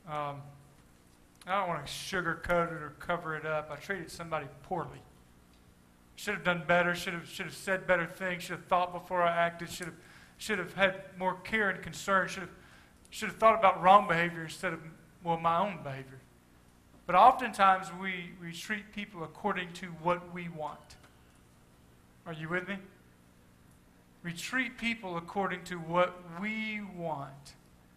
Um, I don't want to sugarcoat it or cover it up. I treated somebody poorly. Should have done better. Should have said better things. Should have thought before I acted. Should have had more care and concern. Should have thought about wrong behavior instead of my own behavior. But oftentimes we treat people according to what we want. Are you with me? We treat people according to what we want,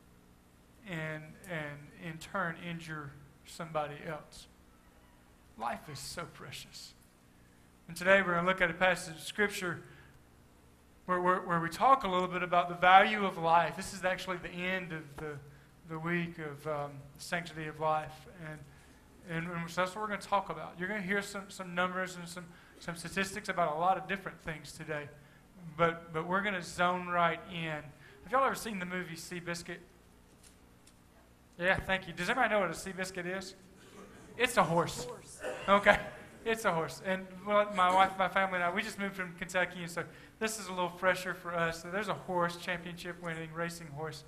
and in turn injure somebody else. Life is so precious. And today we're going to look at a passage of Scripture where we talk a little bit about the value of life. This is actually the end of the week of the sanctity of life. And so that's what we're going to talk about. You're going to hear some numbers and some statistics about a lot of different things today. But we're going to zone right in. Have y'all ever seen the movie Seabiscuit? Yeah, thank you. Does everybody know what a Seabiscuit is? It's a horse. Okay. It's a horse. And my wife, my family, and I, we just moved from Kentucky, and so this is a little fresher for us. So there's a horse, championship-winning racing horse.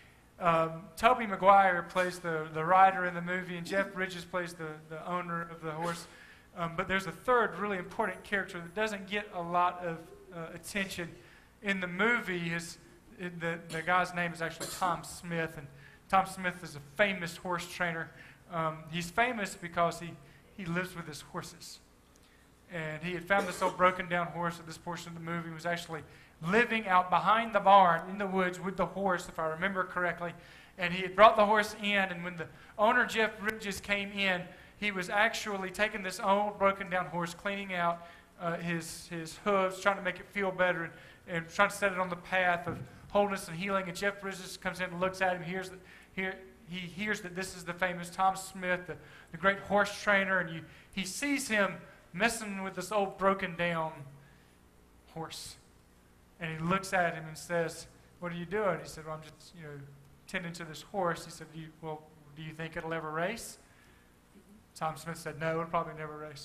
Tobey Maguire plays the rider in the movie, and Jeff Bridges plays the owner of the horse. But there's a third really important character that doesn't get a lot of attention in the movie. The guy's name is actually Tom Smith, and Tom Smith is a famous horse trainer. He's famous because he lives with his horses. And he had found this old broken down horse at this portion of the movie, was actually living out behind the barn in the woods with the horse, if I remember correctly. And he had brought the horse in, and when the owner, Jeff Bridges, came in, he was actually taking this old broken down horse, cleaning out his hooves, trying to make it feel better, and trying to set it on the path of wholeness and healing. And Jeff Bridges comes in and looks at him, he hears that this is the famous Tom Smith, the great horse trainer, and he sees him messing with this old broken down horse. And he looks at him and says, "What are you doing?" He said, "Well, I'm just, tending to this horse." He said, "Do you think it'll ever race?" Tom Smith said, "No, it'll probably never race."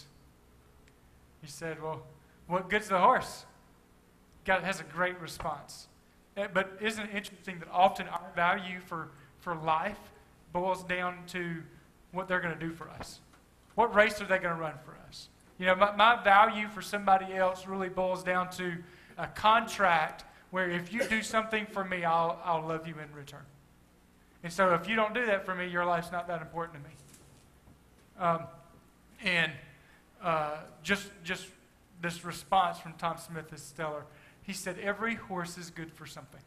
He said, "Well, what good's the horse?" God has a great response. But isn't it interesting that often our value for life boils down to what they're going to do for us? What race are they going to run for us? My value for somebody else really boils down to a contract where if you do something for me, I'll love you in return. And so if you don't do that for me, your life's not that important to me. Just this response from Tom Smith is stellar. He said, every horse is good for something.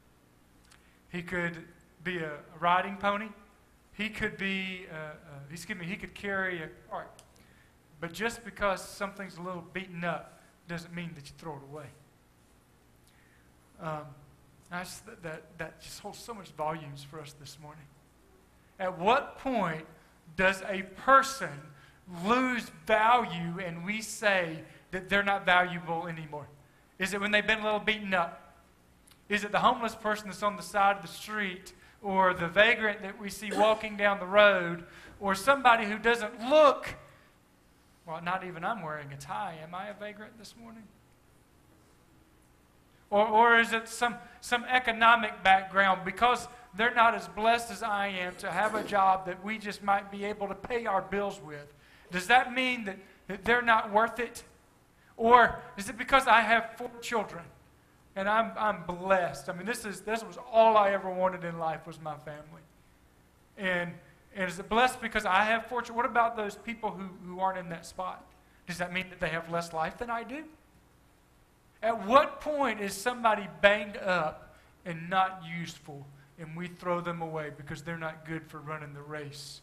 He could be a riding pony. He could be, he could carry a cart. But just because something's a little beaten up doesn't mean that you throw it away. That just holds so much volumes for us this morning. At what point does a person lose value and we say that they're not valuable anymore? Is it when they've been a little beaten up? Is it the homeless person that's on the side of the street, or the vagrant that we see walking down the road, or somebody who doesn't look, well, not even I'm wearing a tie. Am I a vagrant this morning? Or is it some economic background, because they're not as blessed as I am to have a job that we just might be able to pay our bills with? Does that mean that they're not worth it? Or is it because I have 4 children and I'm blessed? I mean, this was all I ever wanted in life, was my family. And is it blessed because I have 4 children? What about those people who aren't in that spot? Does that mean that they have less life than I do? At what point is somebody banged up and not useful, and we throw them away because they're not good for running the race?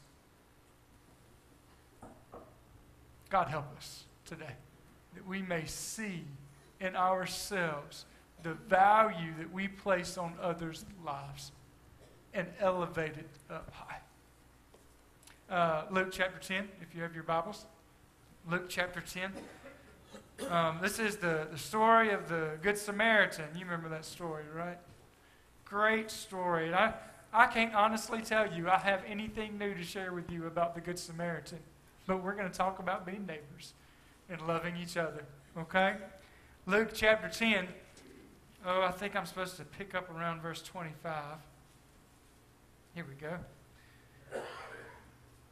God help us today, that we may see in ourselves the value that we place on others' lives and elevate it up high. Luke chapter 10, if you have your Bibles. Luke chapter 10. This is the story of the Good Samaritan. You remember that story, right? Great story. And I can't honestly tell you I have anything new to share with you about the Good Samaritan. But we're going to talk about being neighbors and loving each other. Okay? Luke chapter 10. Oh, I think I'm supposed to pick up around verse 25. Here we go.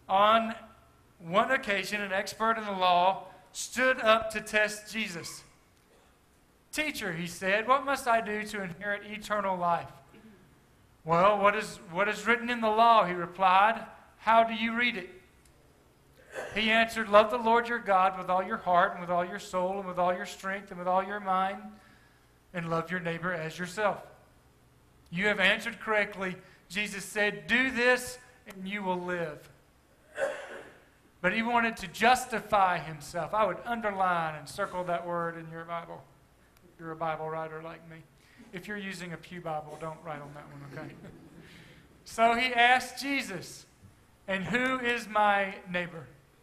On one occasion, an expert in the law stood up to test Jesus. "Teacher," he said, "what must I do to inherit eternal life?" "Well, what is written in the law?" he replied. "How do you read it?" He answered, "Love the Lord your God with all your heart and with all your soul and with all your strength and with all your mind, and love your neighbor as yourself." "You have answered correctly," Jesus said. "Do this and you will live." But he wanted to justify himself. I would underline and circle that word in your Bible. If you're a Bible writer like me. If you're using a pew Bible, don't write on that one, okay? So he asked Jesus, "And who is my neighbor?"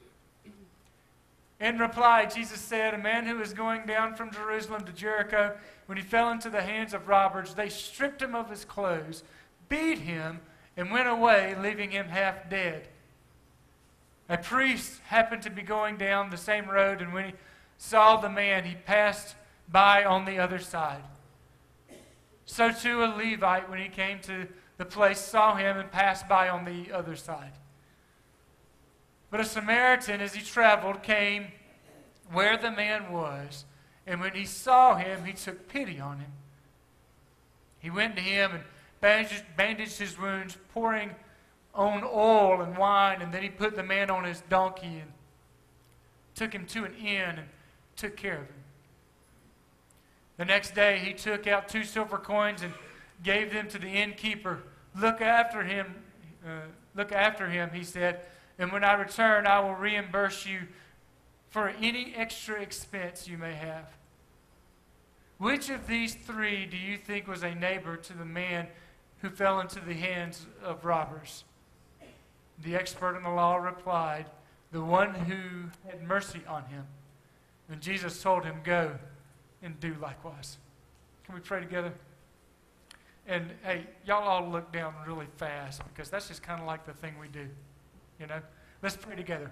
In reply, Jesus said, "A man who was going down from Jerusalem to Jericho, when he fell into the hands of robbers, they stripped him of his clothes, beat him, and went away, leaving him half dead. A priest happened to be going down the same road, and when he saw the man, he passed by on the other side. So too a Levite, when he came to the place, saw him and passed by on the other side. But a Samaritan, as he traveled, came where the man was, and when he saw him, he took pity on him. He went to him and bandaged his wounds, pouring on oil and wine, and then he put the man on his donkey and took him to an inn and took care of him. The next day he took out 2 silver coins and gave them to the innkeeper. Look after him, he said, "and when I return, I will reimburse you for any extra expense you may have." Which of these 3 do you think was a neighbor to the man who fell into the hands of robbers? The expert in the law replied, "The one who had mercy on him." And Jesus told him, "Go and do likewise." Can we pray together? And hey, y'all all look down really fast because that's just kind of like the thing we do. You know? Let's pray together.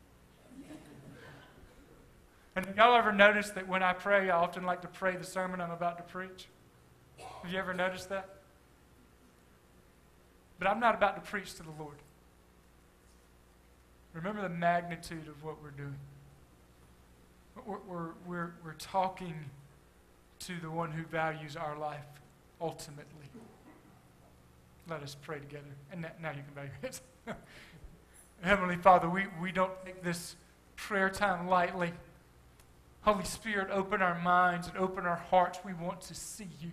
And y'all ever notice that when I pray, I often like to pray the sermon I'm about to preach? Have you ever noticed that? But I'm not about to preach to the Lord. Remember the magnitude of what we're doing. We're talking to the one who values our life ultimately. Let us pray together. And now you can bow your heads. Heavenly Father, we don't take this prayer time lightly. Holy Spirit, open our minds and open our hearts. We want to see you.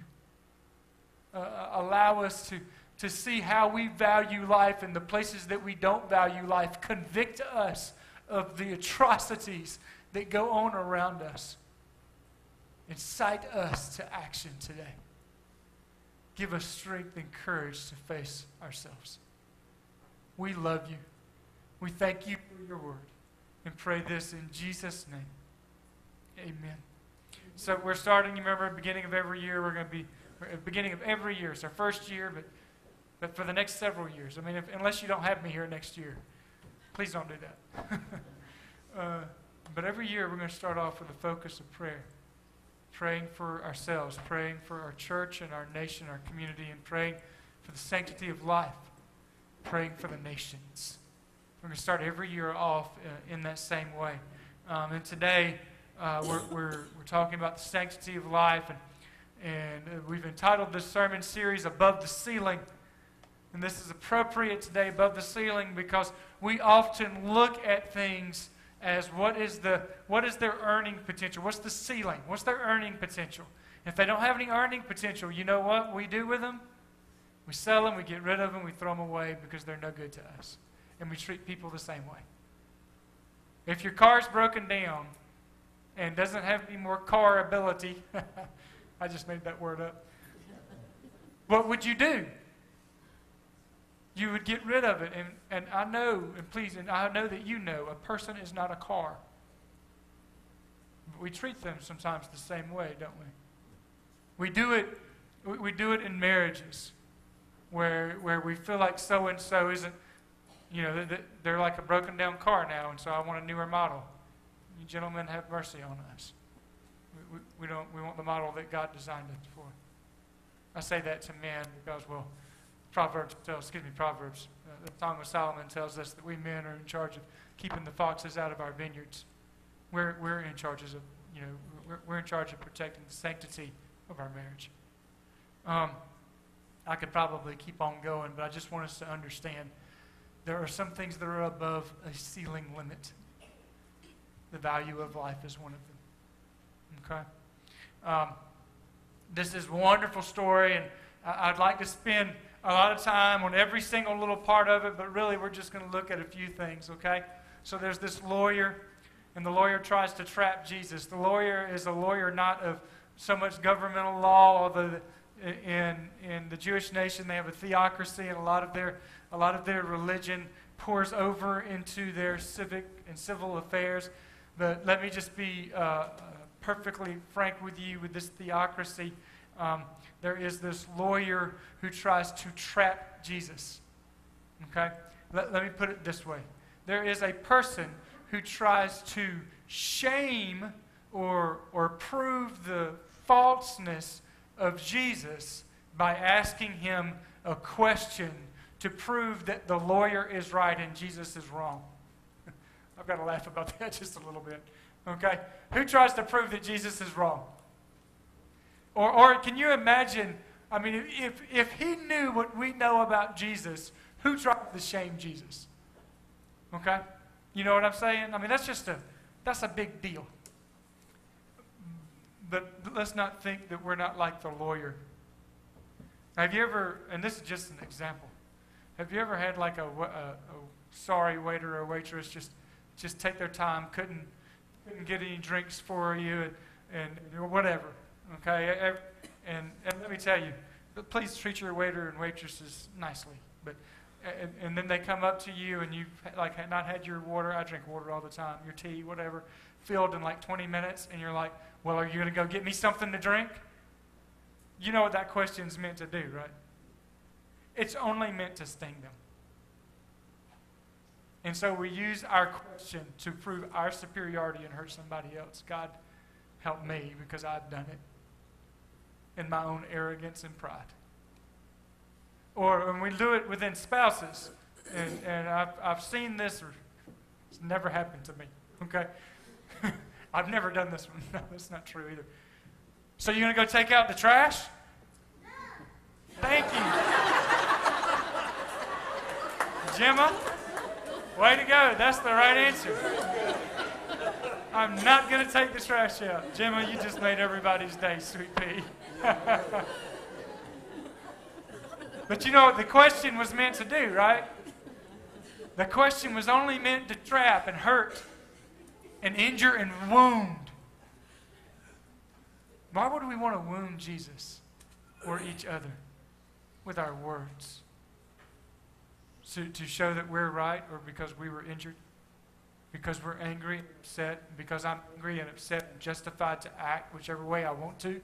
Allow us to see how we value life and the places that we don't value life. Convict us of the atrocities that go on around us. Incite us to action today. Give us strength and courage to face ourselves. We love you. We thank you for your word and pray this in Jesus' name. Amen. So we're starting, you remember, at the beginning of every year, we're at the beginning of every year. It's our first year, but for the next several years. I mean, unless you don't have me here next year, please don't do that. But every year we're going to start off with a focus of prayer. Praying for ourselves, praying for our church and our nation, our community, and praying for the sanctity of life, praying for the nations. We're going to start every year off in that same way. And today we're talking about the sanctity of life, and we've entitled this sermon series "Above the Ceiling." And this is appropriate today, above the ceiling, because we often look at things as what is their earning potential? What's the ceiling? What's their earning potential? If they don't have any earning potential, you know what we do with them? We sell them, we get rid of them, we throw them away because they're no good to us. And we treat people the same way. If your car's broken down and doesn't have any more car ability, I just made that word up, what would you do? You would get rid of it. And I know, and I know that you know, a person is not a car. But we treat them sometimes the same way, don't we? We do it in marriages where we feel like so-and-so isn't, they're like a broken down car now, and so I want a newer model. You gentlemen, have mercy on us. We want the model that God designed us for. I say that to men because, well, Proverbs. The Song of Solomon tells us that we men are in charge of keeping the foxes out of our vineyards. We're in charge of, we're in charge of protecting the sanctity of our marriage. I could probably keep on going, but I just want us to understand there are some things that are above a ceiling limit. The value of life is one of them. Okay? This is a wonderful story, and I'd like to spend a lot of time on every single little part of it, but really we're just going to look at a few things, okay? So there's this lawyer, and the lawyer tries to trap Jesus. The lawyer is a lawyer not of so much governmental law, although in the Jewish nation they have a theocracy, and a lot of their religion pours over into their civic and civil affairs. But let me just be perfectly frank with you with this theocracy. There is this lawyer who tries to trap Jesus. Okay? Let me put it this way. There is a person who tries to shame or prove the falseness of Jesus by asking him a question to prove that the lawyer is right and Jesus is wrong. I've got to laugh about that just a little bit. Okay? Who tries to prove that Jesus is wrong? Or can you imagine, I mean, if he knew what we know about Jesus, who tried to shame Jesus? Okay? You know what I'm saying? I mean, that's a big deal. But let's not think that we're not like the lawyer. Have you ever, and this is just an example, have you ever had like a sorry waiter or waitress just take their time, couldn't get any drinks for you and whatever, okay? And let me tell you, please treat your waiter and waitresses nicely. But and then they come up to you and you've like not had your water. I drink water all the time. Your tea, whatever, filled in like 20 minutes, and you're like, well, are you going to go get me something to drink? You know what that question's meant to do, right? It's only meant to sting them. And so we use our question to prove our superiority and hurt somebody else. God, help me because I've done it in my own arrogance and pride. Or when we do it within spouses, and I've seen this, it's never happened to me, okay? I've never done this one. No, that's not true either. So you're going to go take out the trash? Thank you. Gemma, way to go. That's the right answer. I'm not going to take the trash out. Gemma, you just made everybody's day, sweet pea. But you know what the question was meant to do, right? The question was only meant to trap and hurt and injure and wound. Why would we want to wound Jesus or each other with our words? So, to show that we're right, or because we were injured? Because we're angry and upset? Because I'm angry and upset and justified to act whichever way I want to?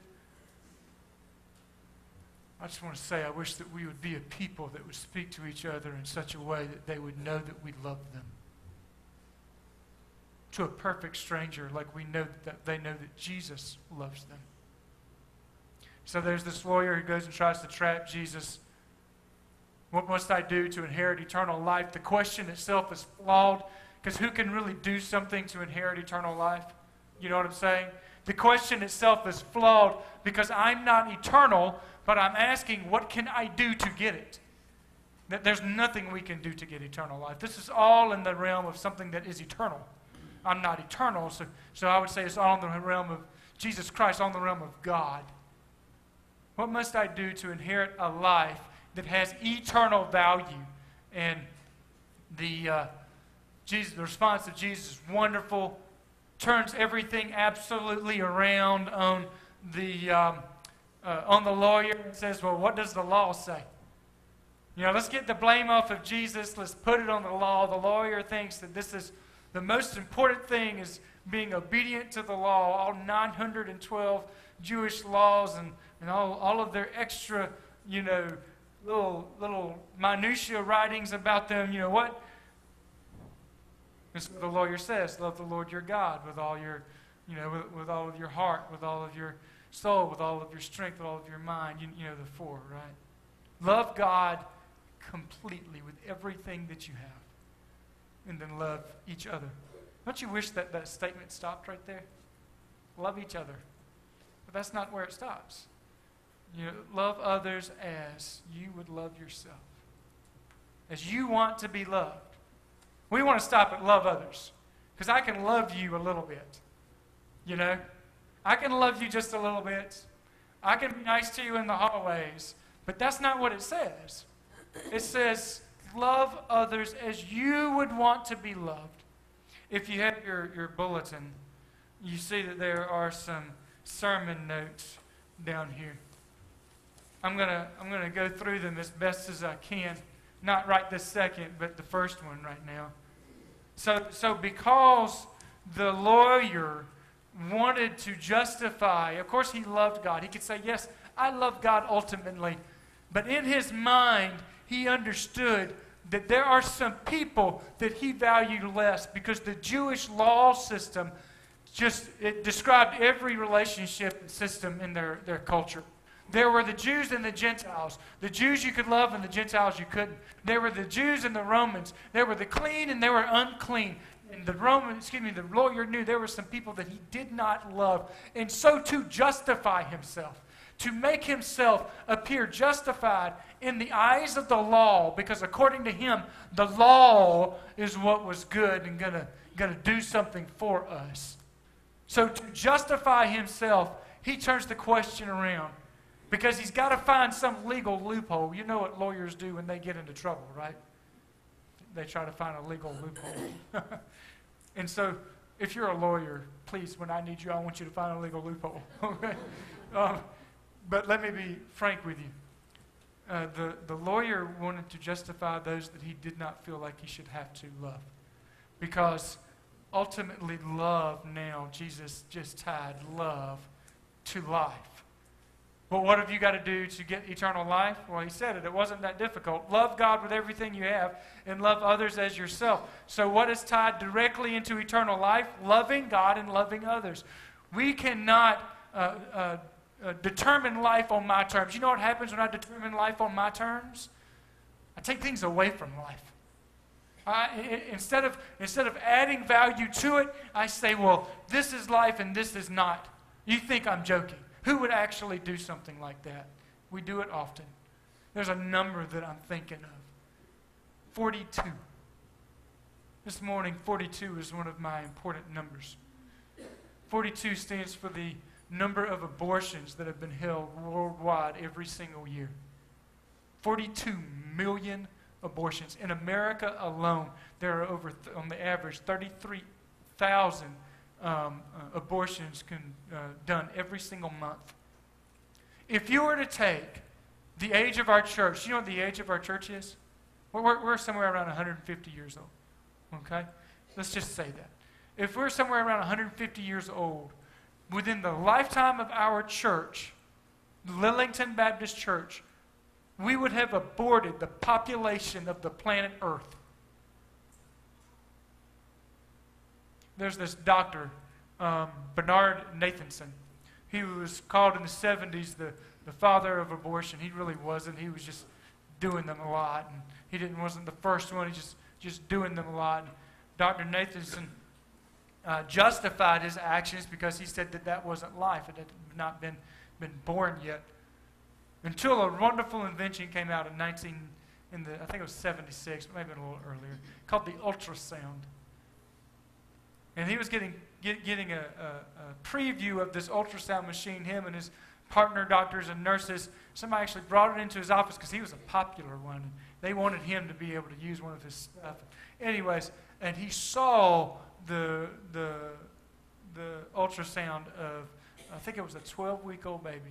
I just want to say I wish that we would be a people that would speak to each other in such a way that they would know that we love them. To a perfect stranger, like we know that they know that Jesus loves them. So there's this lawyer who goes and tries to trap Jesus. What must I do to inherit eternal life? The question itself is flawed, because who can really do something to inherit eternal life? You know what I'm saying? The question itself is flawed because I'm not eternal, but I'm asking, what can I do to get it? There's nothing we can do to get eternal life. This is all in the realm of something that is eternal. I'm not eternal, so I would say it's all in the realm of Jesus Christ, all in the realm of God. What must I do to inherit a life that has eternal value? And the response of Jesus is wonderful, turns everything absolutely around on the lawyer and says, well, what does the law say? You know, let's get the blame off of Jesus. Let's put it on the law. The lawyer thinks that this is the most important thing is being obedient to the law, all 912 Jewish laws and all of their extra, little minutiae writings about them. You know what? That's what the lawyer says. Love the Lord your God with all your, with all of your heart, with all of your soul, with all of your strength, with all of your mind. You know the four, right? Love God completely with everything that you have. And then love each other. Don't you wish that that statement stopped right there? Love each other. But that's not where it stops. You know, love others as you would love yourself. As you want to be loved. We want to stop at love others. Because I can love you a little bit. You know? I can love you just a little bit. I can be nice to you in the hallways. But that's not what it says. It says, love others as you would want to be loved. If you have your bulletin, you see that there are some sermon notes down here. I'm gonna go through them as best as I can. Not right this second, but the first one right now. So because the lawyer wanted to justify, of course he loved God. He could say, yes, I love God ultimately. But in his mind, he understood that there are some people that he valued less because the Jewish law system it described every relationship system in their culture. There were the Jews and the Gentiles. The Jews you could love and the Gentiles you couldn't. There were the Jews and the Romans. There were the clean and there were unclean. And the lawyer knew there were some people that he did not love. And so to justify himself, to make himself appear justified in the eyes of the law, because according to him, the law is what was good and gonna do something for us. So to justify himself, he turns the question around. Because he's got to find some legal loophole. You know what lawyers do when they get into trouble, right? They try to find a legal loophole. And so, if you're a lawyer, please, when I need you, I want you to find a legal loophole. Okay? But let me be frank with you. The lawyer wanted to justify those that he did not feel like he should have to love. Because ultimately, love now, Jesus just tied love to life. But what have you got to do to get eternal life? Well, he said it. It wasn't that difficult. Love God with everything you have and love others as yourself. So what is tied directly into eternal life? Loving God and loving others. We cannot determine life on my terms. You know what happens when I determine life on my terms? I take things away from life. Instead of adding value to it, I say, well, this is life and this is not. You think I'm joking. Who would actually do something like that? We do it often. There's a number that I'm thinking of. 42. This morning, 42 is one of my important numbers. 42 stands for the number of abortions that have been held worldwide every single year. 42 million abortions. In America alone, there are over, on the average, 33,000 abortions done every single month. If you were to take the age of our church, you know what the age of our church is? We're somewhere around 150 years old. Okay? Let's just say that. If we're somewhere around 150 years old, within the lifetime of our church, Lillington Baptist Church, we would have aborted the population of the planet Earth. There's this doctor, Bernard Nathanson. He was called in the 70s the father of abortion. He really wasn't. He was just doing them a lot. And he wasn't the first one. He just doing them a lot. And Dr. Nathanson justified his actions because he said that wasn't life. It had not been born yet. Until a wonderful invention came out I think it was 76, maybe a little earlier, called the ultrasound. And he was getting a preview of this ultrasound machine, him and his partner doctors and nurses. Somebody actually brought it into his office because he was a popular one. They wanted him to be able to use one of his stuff. Anyways, and he saw the ultrasound of, I think it was a 12-week-old baby.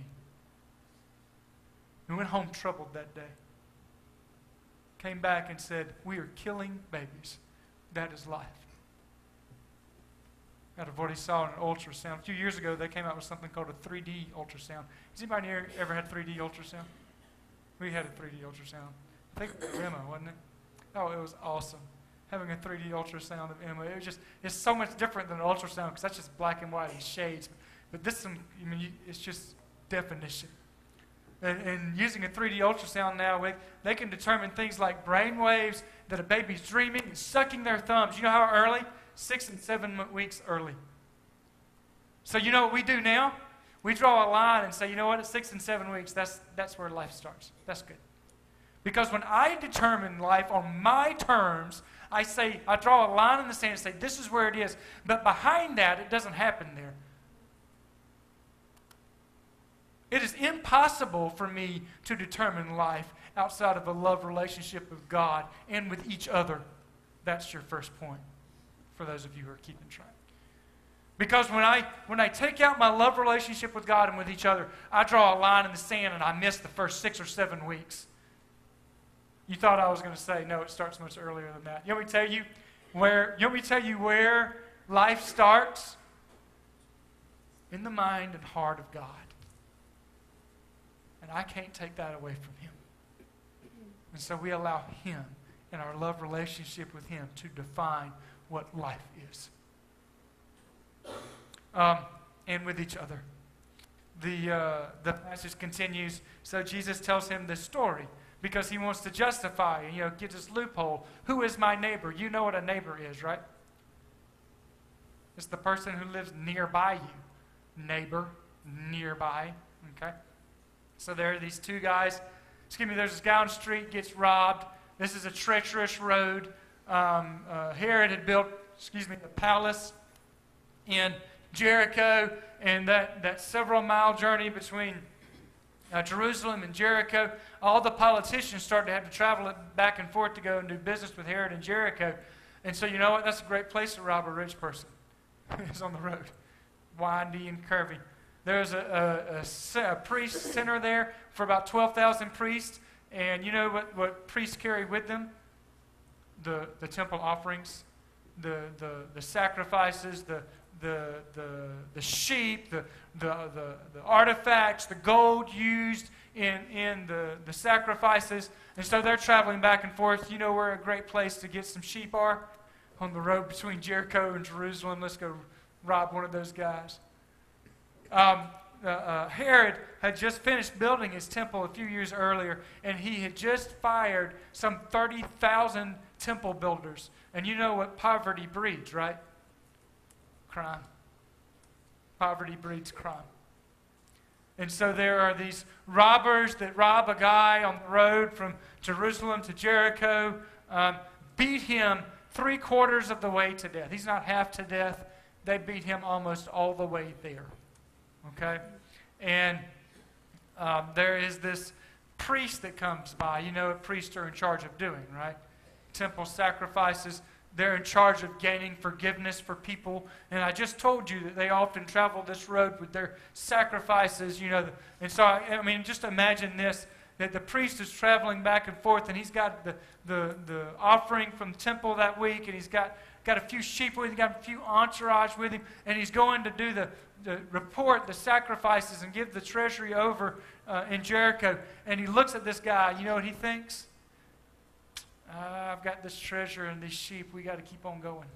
He went home troubled that day. Came back and said, "We are killing babies. That is life." Out of what he saw in an ultrasound. A few years ago, they came out with something called a 3D ultrasound. Has anybody here ever had 3D ultrasound? We had a 3D ultrasound. I think it was Emma, wasn't it? Oh, it was awesome. Having a 3D ultrasound of Emma. It's so much different than an ultrasound because that's just black and white and shades. But this, it's just definition. And using a 3D ultrasound now, they can determine things like brain waves, that a baby's dreaming and sucking their thumbs. You know how early? 6 and 7 weeks early. So you know what we do now? We draw a line and say, you know what, at 6 and 7 weeks, that's where life starts. That's good. Because when I determine life on my terms, I draw a line in the sand and say, this is where it is. But behind that, it doesn't happen there. It is impossible for me to determine life outside of a love relationship with God and with each other. That's your first point, for those of you who are keeping track. Because when I take out my love relationship with God and with each other, I draw a line in the sand and I miss the first 6 or 7 weeks. You thought I was going to say, no, it starts much earlier than that. You want me to tell you where life starts? In the mind and heart of God. And I can't take that away from Him. And so we allow Him and our love relationship with Him to define what life is. And with each other. The passage continues. So Jesus tells him this story because He wants to justify, get this loophole. Who is my neighbor? You know what a neighbor is, right? It's the person who lives nearby you. Neighbor, nearby, okay? So there are these two guys. There's this guy on the street, gets robbed. This is a treacherous road. Herod had built, the palace in Jericho, and that several-mile journey between Jerusalem and Jericho, all the politicians started to have to travel back and forth to go and do business with Herod in Jericho. And so you know what? That's a great place to rob a rich person. It's on the road, windy and curvy. There's a priest center there for about 12,000 priests. And you know what priests carry with them? The temple offerings, the sacrifices, the sheep, the artifacts, the gold used in the sacrifices. And so they're traveling back and forth. You know where a great place to get some sheep are? On the road between Jericho and Jerusalem. Let's go rob one of those guys. Herod had just finished building his temple a few years earlier, and he had just fired some 30,000 temple builders. And you know what poverty breeds, right? Crime. Poverty breeds crime. And so there are these robbers that rob a guy on the road from Jerusalem to Jericho, beat him 3/4 of the way to death. He's not half to death. They beat him almost all the way there. Okay? And there is this priest that comes by. You know what priests are in charge of doing, right? Temple sacrifices. They're in charge of gaining forgiveness for people. And I just told you that they often travel this road with their sacrifices, And so, I mean, just imagine this, that the priest is traveling back and forth, and he's got the offering from the temple that week, and he's got a few sheep with him, got a few entourage with him, and he's going to do the report, the sacrifices, and give the treasury over in Jericho. And he looks at this guy. You know what he thinks? I've got this treasure and these sheep. We got to keep on going.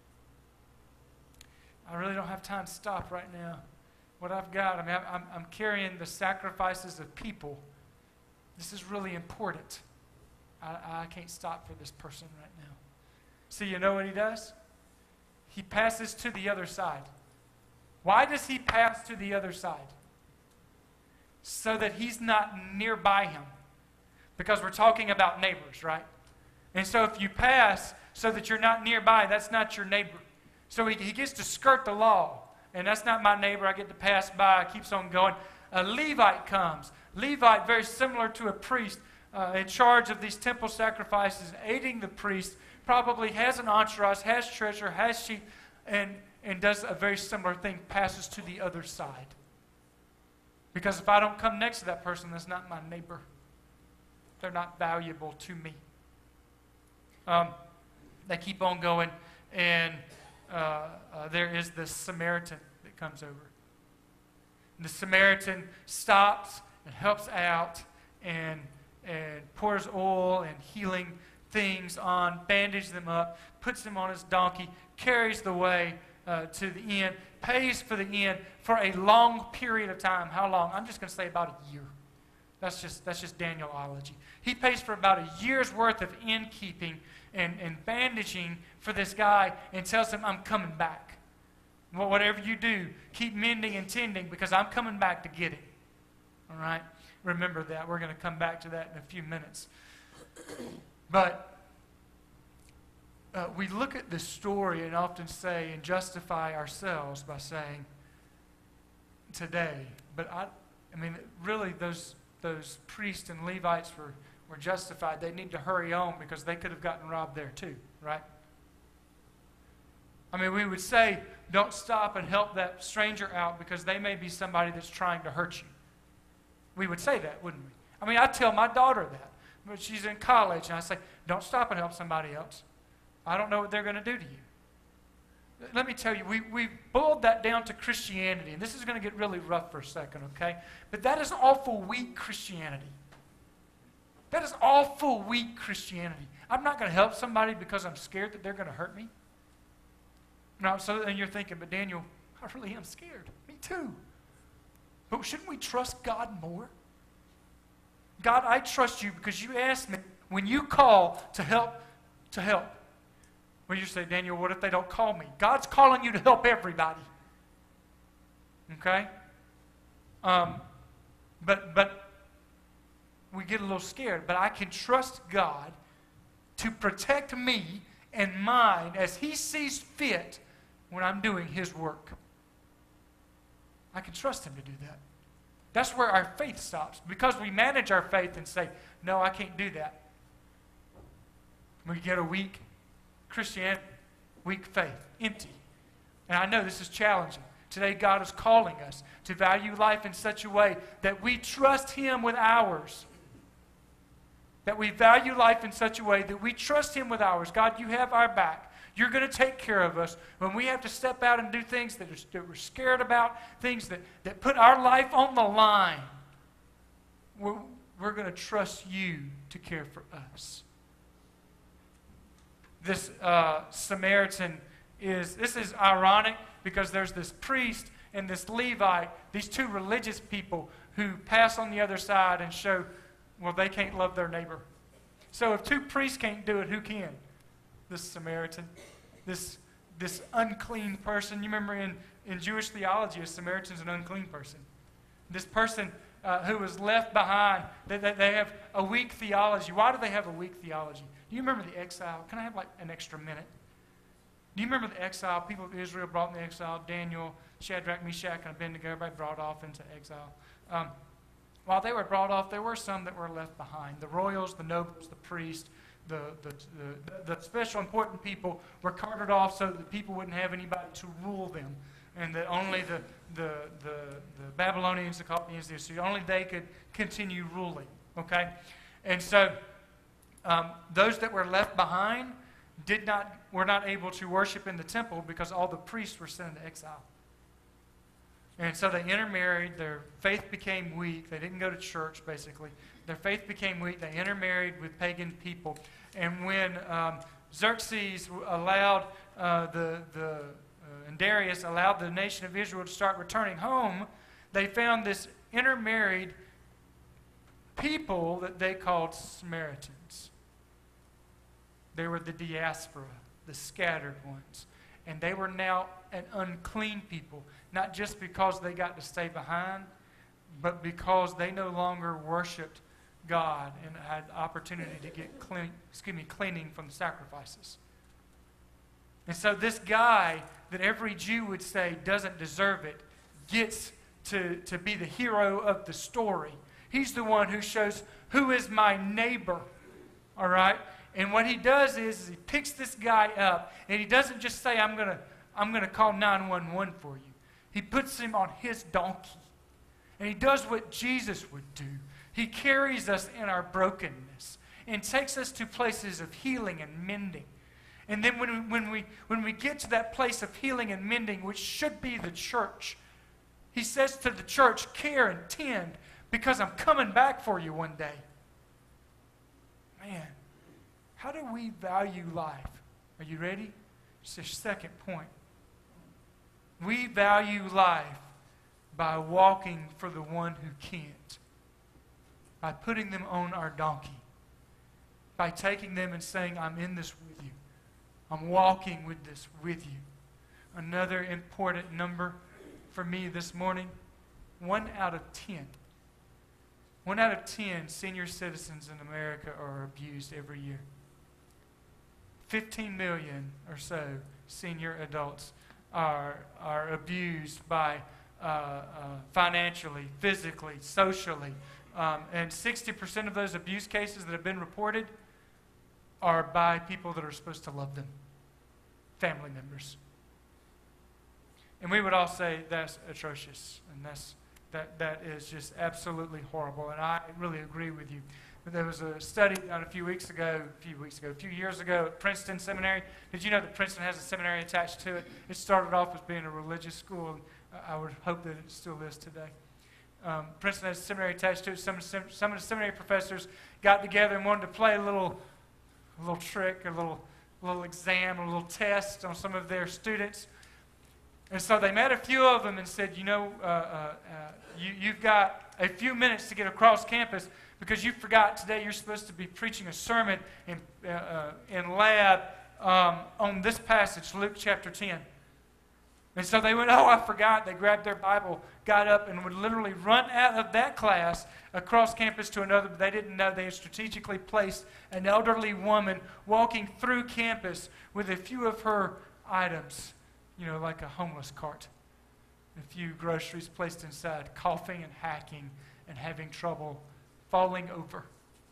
I really don't have time to stop right now. What I've got, I mean, I'm carrying the sacrifices of people. This is really important. I can't stop for this person right now. See, you know what he does? He passes to the other side. Why does he pass to the other side? So that he's not nearby him. Because we're talking about neighbors, right? And so if you pass so that you're not nearby, that's not your neighbor. So he gets to skirt the law. And that's not my neighbor. I get to pass by. Keeps on going. A Levite comes. Levite, very similar to a priest, in charge of these temple sacrifices, aiding the priest, probably has an entourage, has treasure, has sheep, and does a very similar thing, passes to the other side. Because if I don't come next to that person, that's not my neighbor. They're not valuable to me. They keep on going, and there is this Samaritan that comes over. And the Samaritan stops and helps out and pours oil and healing things on, bandages them up, puts them on his donkey, carries the way to the inn, pays for the inn for a long period of time. How long? I'm just going to say about a year. That's just Danielology. He pays for about a year's worth of innkeeping and bandaging for this guy and tells him, I'm coming back. Well, whatever you do, keep mending and tending because I'm coming back to get it. All right? Remember that. We're going to come back to that in a few minutes. But we look at this story and often say and justify ourselves by saying, today. But I mean, really, those priests and Levites were justified. They need to hurry on because they could have gotten robbed there too, right? I mean, we would say, don't stop and help that stranger out because they may be somebody that's trying to hurt you. We would say that, wouldn't we? I mean, I tell my daughter that. But she's in college, and I say, don't stop and help somebody else. I don't know what they're going to do to you. Let me tell you, we boiled that down to Christianity, and this is going to get really rough for a second, okay? But that is awful weak Christianity. That is awful weak Christianity. I'm not going to help somebody because I'm scared that they're going to hurt me. No, so then you're thinking, but Daniel, I really am scared. Me too. But shouldn't we trust God more? God, I trust you because you asked me when you call to help. Well, you say, Daniel, what if they don't call me? God's calling you to help everybody. Okay? But we get a little scared. But I can trust God to protect me and mine as He sees fit when I'm doing His work. I can trust Him to do that. That's where our faith stops. Because we manage our faith and say, no, I can't do that. We get a weak Christianity, weak faith, empty. And I know this is challenging. Today God is calling us to value life in such a way that we trust Him with ours. That we value life in such a way that we trust Him with ours. God, you have our back. You're going to take care of us. When we have to step out and do things that we're scared about, things that put our life on the line, we're going to trust you to care for us. This Samaritan this is ironic because there's this priest and this Levite, these two religious people who pass on the other side and show, well, they can't love their neighbor. So if two priests can't do it, who can? This Samaritan, this unclean person. You remember in Jewish theology, a Samaritan's an unclean person. This person who was left behind, they have a weak theology. Why do they have a weak theology? Do you remember the exile? Can I have like an extra minute? Do you remember the exile? People of Israel brought in the exile. Daniel, Shadrach, Meshach, and Abednego, everybody brought off into exile. While they were brought off, there were some that were left behind. The royals, the nobles, the priests, the special important people were carted off so that the people wouldn't have anybody to rule them, and that only the Babylonians, the Chaldeans, the Assyrians, only they could continue ruling. Okay, and so those that were left behind were not able to worship in the temple because all the priests were sent into exile. And so they intermarried. Their faith became weak. They didn't go to church, basically. Their faith became weak. They intermarried with pagan people. And when Xerxes allowed and Darius allowed the nation of Israel to start returning home, they found this intermarried people that they called Samaritans. They were the diaspora, the scattered ones. And they were now an unclean people, not just because they got to stay behind, but because they no longer worshiped God and had opportunity to get cleaning from the sacrifices. And so this guy that every Jew would say doesn't deserve it gets to be the hero of the story. He's the one who shows who is my neighbor, all right? And what he does is he picks this guy up, and he doesn't just say, I'm gonna call 911 for you. He puts him on his donkey, and he does what Jesus would do. He carries us in our brokenness and takes us to places of healing and mending. And then when we get to that place of healing and mending, which should be the church, he says to the church, care and tend, because I'm coming back for you one day. Man, how do we value life? Are you ready? It's the second point. We value life by walking for the one who can't. by putting them on our donkey, by taking them and saying, I'm in this with you. I'm walking with this with you. Another important number for me this morning, 1 out of 10. 1 out of 10 senior citizens in America are abused every year. 15 million or so senior adults are abused by financially, physically, socially. And 60% of those abuse cases that have been reported are by people that are supposed to love them, family members. And we would all say that's atrocious, and that is just absolutely horrible. And I really agree with you. There was a study done a few years ago at Princeton Seminary. Did you know that Princeton has a seminary attached to it? It started off as being a religious school, and I would hope that it still is today. Princeton has a seminary attached to it. Some of the seminary professors got together and wanted to play a little trick, a little exam, a little test on some of their students. And so they met a few of them and said, you've got a few minutes to get across campus because you forgot today you're supposed to be preaching a sermon in lab on this passage, Luke chapter 10. And so they went, oh, I forgot. They grabbed their Bible, got up, and would literally run out of that class across campus to another. But they didn't know they had strategically placed an elderly woman walking through campus with a few of her items, like a homeless cart. A few groceries placed inside, coughing and hacking and having trouble falling over.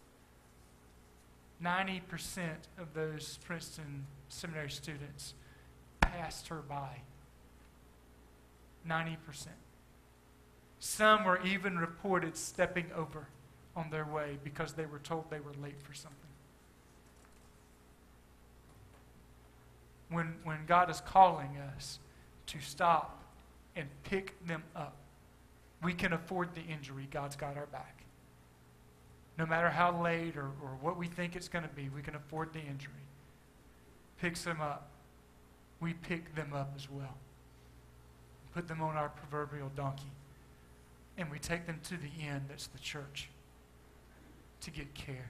90% of those Princeton Seminary students passed her by. 90%. Some were even reported stepping over on their way because they were told they were late for something. When God is calling us to stop and pick them up, we can afford the injury. God's got our back. No matter how late or what we think it's going to be, we can afford the injury. Picks them up. We pick them up as well. Put them on our proverbial donkey. And we take them to the end, that's the church, to get care.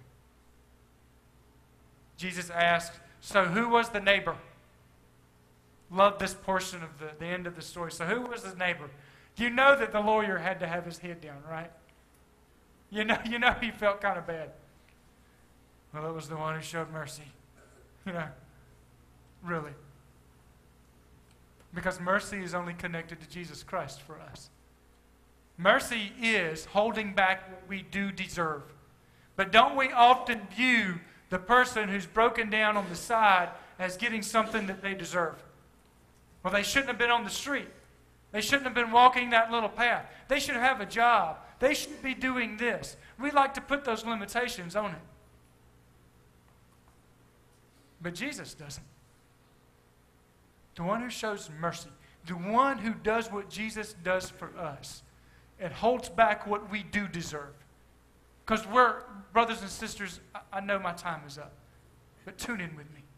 Jesus asked, so who was the neighbor? Love this portion of the end of the story. So who was his neighbor? You know that the lawyer had to have his head down, right? You know he felt kind of bad. Well, it was the one who showed mercy. Really. Because mercy is only connected to Jesus Christ for us. Mercy is holding back what we do deserve. But don't we often view the person who's broken down on the side as getting something that they deserve? Well, they shouldn't have been on the street. They shouldn't have been walking that little path. They should have a job. They should be doing this. We like to put those limitations on it. But Jesus doesn't. The one who shows mercy, the one who does what Jesus does for us, and holds back what we do deserve. Because we're, brothers and sisters, I know my time is up, but tune in with me.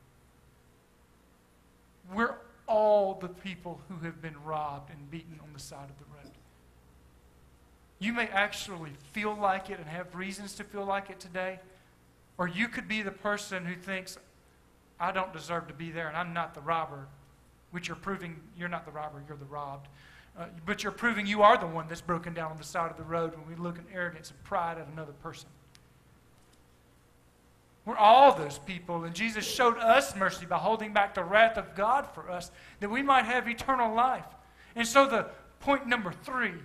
We're all the people who have been robbed and beaten on the side of the road. You may actually feel like it and have reasons to feel like it today, or you could be the person who thinks, I don't deserve to be there and I'm not the robber, which you're proving you're not the robber, you're the robbed. But you're proving you are the one that's broken down on the side of the road when we look in arrogance and pride at another person. We're all those people, and Jesus showed us mercy by holding back the wrath of God for us, that we might have eternal life. And so the point number three,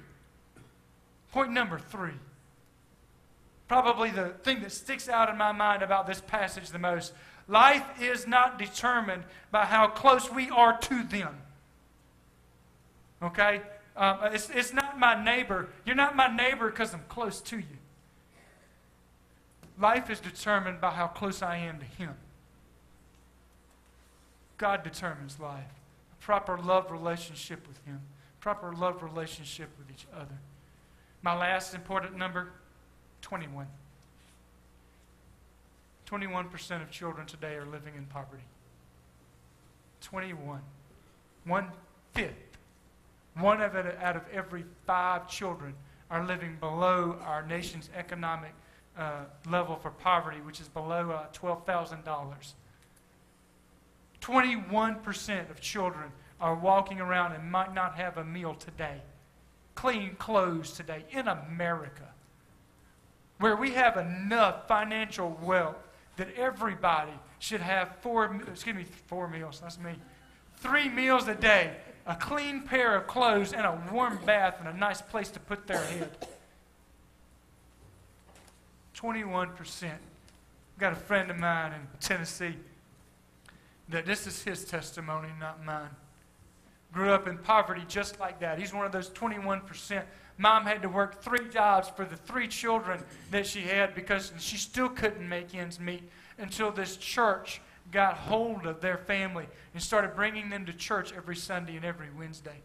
probably the thing that sticks out in my mind about this passage the most, life is not determined by how close we are to them. Okay? It's not my neighbor. You're not my neighbor because I'm close to you. Life is determined by how close I am to Him. God determines life. A proper love relationship with Him. Proper love relationship with each other. My last important number, 21. 21% of children today are living in poverty. 21. 1/5. Out of every 5 children are living below our nation's economic level for poverty, which is below $12,000. 21% of children are walking around and might not have a meal today, clean clothes today in America, where we have enough financial wealth that everybody should have 4 meals, that's me, 3 meals a day, a clean pair of clothes, and a warm bath, and a nice place to put their head. 21%. Got a friend of mine in Tennessee that this is his testimony, not mine. Grew up in poverty just like that. He's one of those 21%. Mom had to work 3 jobs for the 3 children that she had because she still couldn't make ends meet until this church got hold of their family and started bringing them to church every Sunday and every Wednesday.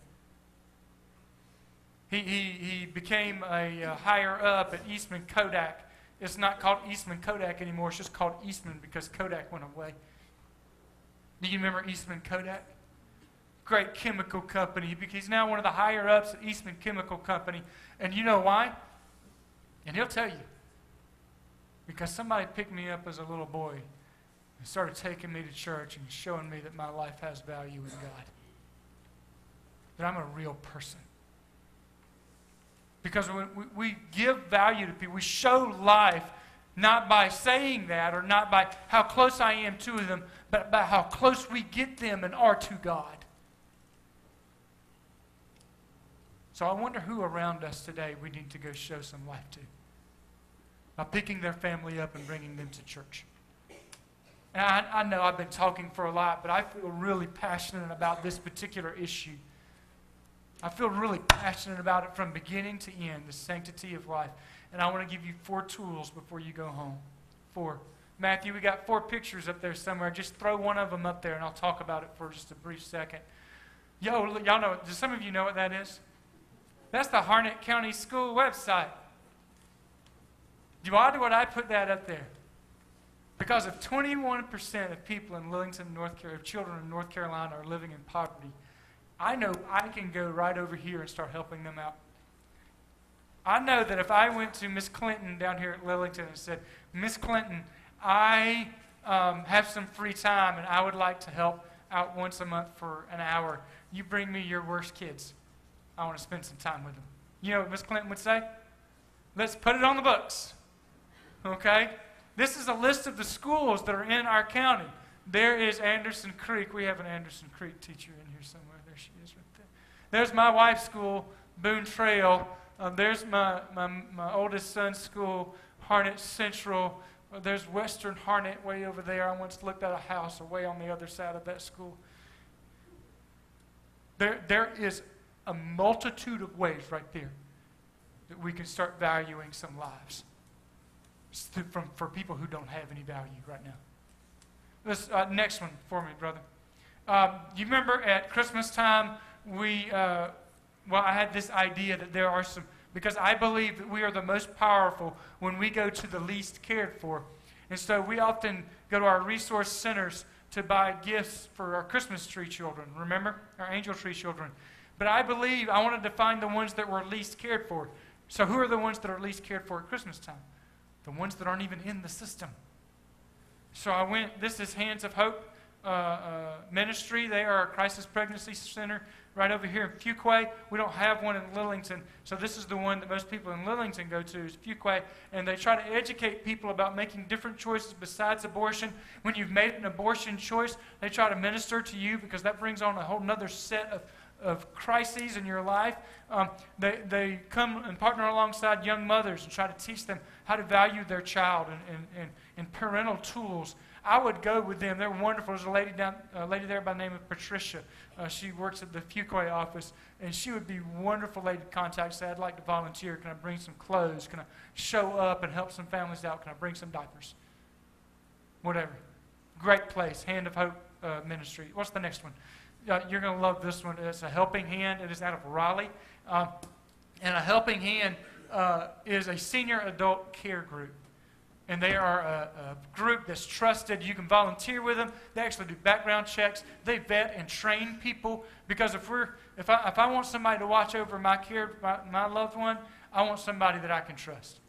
He became a higher up at Eastman Kodak. It's not called Eastman Kodak anymore. It's just called Eastman because Kodak went away. Do you remember Eastman Kodak? Great chemical company. He's now one of the higher ups at Eastman Chemical Company. And you know why? And he'll tell you. Because somebody picked me up as a little boy and started taking me to church and showing me that my life has value in God. That I'm a real person. Because when we give value to people, we show life not by saying that or not by how close I am to them, but by how close we get them and are to God. So I wonder who around us today we need to go show some life to by picking their family up and bringing them to church. And I know I've been talking for a lot, but I feel really passionate about this particular issue. I feel really passionate about it from beginning to end, the sanctity of life. And I want to give you 4 tools before you go home. 4. Matthew, we got 4 pictures up there somewhere. Just throw one of them up there, and I'll talk about it for just a brief second. Y'all know, do some of you know what that is? That's the Harnett County School website. Why would I put that up there? Because if 21% of people in Lillington, North Carolina, children in North Carolina are living in poverty, I know I can go right over here and start helping them out. I know that if I went to Miss Clinton down here at Lillington and said, Miss Clinton, I have some free time and I would like to help out once a month for an hour. You bring me your worst kids. I want to spend some time with them. You know what Miss Clinton would say? Let's put it on the books. Okay? This is a list of the schools that are in our county. There is Anderson Creek. We have an Anderson Creek teacher in here somewhere. There she is right there. There's my wife's school, Boone Trail. There's my oldest son's school, Harnett Central. There's Western Harnett way over there. I once looked at a house way on the other side of that school. There is a multitude of ways right there that we can start valuing some lives for people who don't have any value right now. This next one for me, brother. You remember at Christmas time, I had this idea that there are some, because I believe that we are the most powerful when we go to the least cared for. And so we often go to our resource centers to buy gifts for our Christmas tree children, remember? Our angel tree children. But I wanted to find the ones that were least cared for. So who are the ones that are least cared for at Christmas time? The ones that aren't even in the system. So I went, this is Hands of Hope Ministry. They are a crisis pregnancy center right over here in Fuquay. We don't have one in Lillington, so this is the one that most people in Lillington go to, is Fuquay. And they try to educate people about making different choices besides abortion. When you've made an abortion choice, they try to minister to you because that brings on a whole other set of crises in your life. They come and partner alongside young mothers and try to teach them how to value their child and parental tools. I would go with them. They're wonderful. There's a lady there by the name of Patricia. She works at the Fuquay office, and she would be a wonderful lady to contact. Say, I'd like to volunteer. Can I bring some clothes? Can I show up and help some families out? Can I bring some diapers? Whatever. Great place. Hand of Hope Ministry. What's the next one? You're going to love this one. It's a Helping Hand. It is out of Raleigh. And a Helping Hand is a senior adult care group. And they are a group that's trusted. You can volunteer with them. They actually do background checks. They vet and train people. Because if I want somebody to watch over my loved one, I want somebody that I can trust.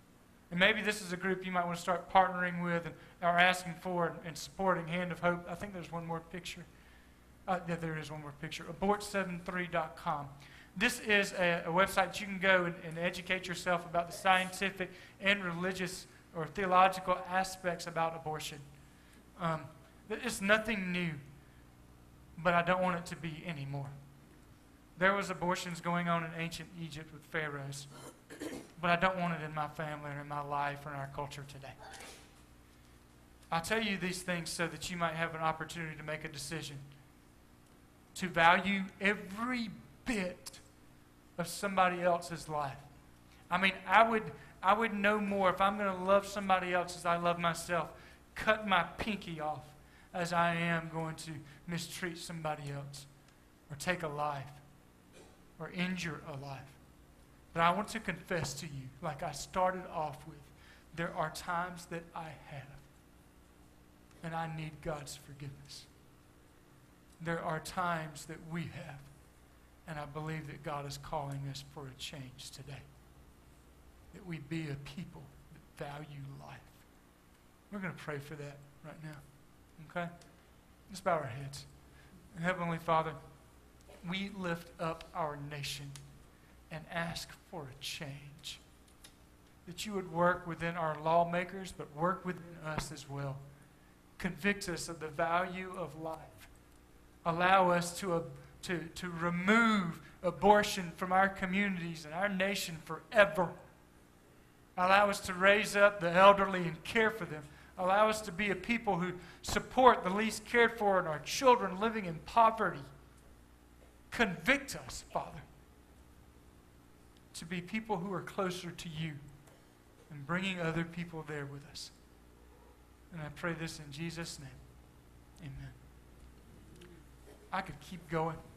And maybe this is a group you might want to start partnering with and or asking for and supporting. Hand of Hope. I think there's one more picture. Yeah, there is one more picture. Abort73.com. This is a website that you can go and educate yourself about the scientific and religious or theological aspects about abortion. It's nothing new, but I don't want it to be anymore. There was abortions going on in ancient Egypt with pharaohs, but I don't want it in my family or in my life or in our culture today. I tell you these things so that you might have an opportunity to make a decision to value every bit of somebody else's life. I mean, I would know more if I'm going to love somebody else as I love myself, cut my pinky off as I am going to mistreat somebody else or take a life or injure a life. But I want to confess to you, like I started off with, there are times that I have, and I need God's forgiveness. There are times that we have, and I believe that God is calling us for a change today. That we be a people that value life. We're going to pray for that right now. Okay? Let's bow our heads. Heavenly Father, we lift up our nation and ask for a change. That you would work within our lawmakers, but work within us as well. Convict us of the value of life. Allow us to remove abortion from our communities and our nation forever. Allow us to raise up the elderly and care for them. Allow us to be a people who support the least cared for and our children living in poverty. Convict us, Father, to be people who are closer to you and bringing other people there with us. And I pray this in Jesus' name. Amen. I could keep going.